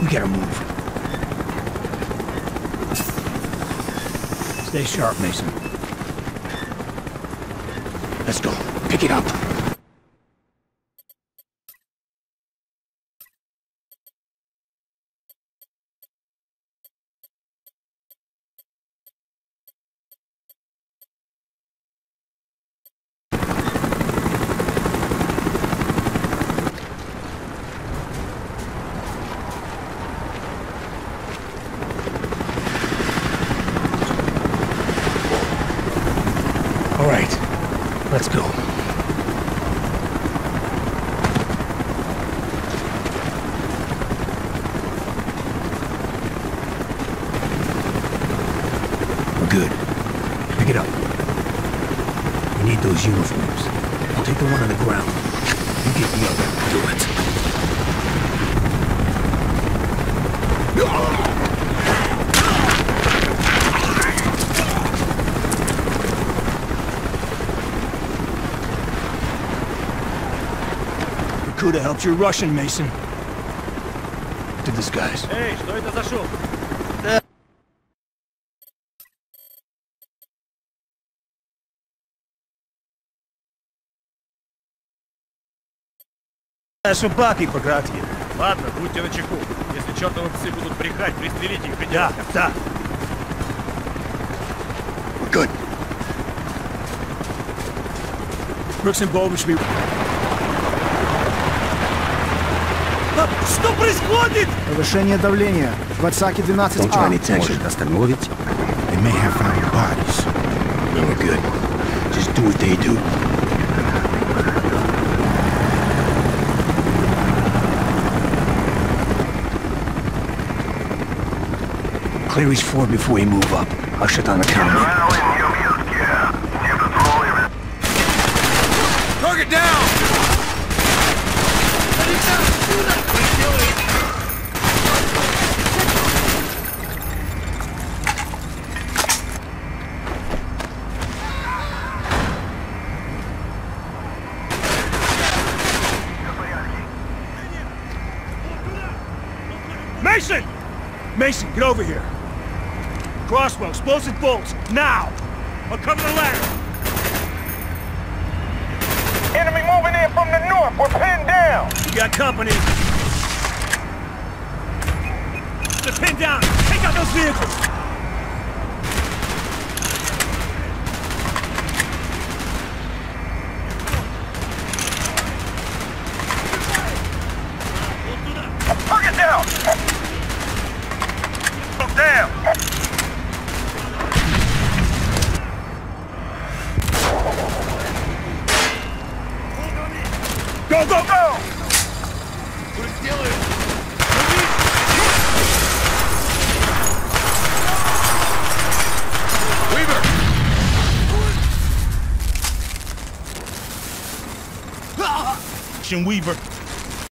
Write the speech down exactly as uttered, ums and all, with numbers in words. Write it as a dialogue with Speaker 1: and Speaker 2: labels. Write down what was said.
Speaker 1: We gotta move. Stay sharp, Mason. Let's go. Pick it up. All right, let's go. We're good. Pick it up. We need those uniforms. I'll take the one on the ground. You get the other. Do it. Could have helped your Russian, Mason. To this guy's.
Speaker 2: Эй, что это за шум?
Speaker 1: Собаки по графике.
Speaker 2: Ладно, будьте начеку. Если чертовы псы будут брехать, пристрелите их,
Speaker 1: Да, да. We're good. Brooks and Bowman should be... Что происходит?
Speaker 3: Повышение давления. В отсаке двенадцать А.
Speaker 1: Может остановить? They may have found your bodies. No, we're good. Just do what they do. Clear each floor before we move up. I'll shut down the camera.
Speaker 2: Target down!
Speaker 1: Mason! Mason, get over here. Crossbow, explosive bolts, now! I'll cover the ladder.
Speaker 4: Enemy moving in from the north. We're pinned down.
Speaker 1: You got company. They're pinned down. Take out those vehicles.
Speaker 4: Target down. Look down.
Speaker 1: Go, go, go!
Speaker 2: Weaver!
Speaker 1: Weaver.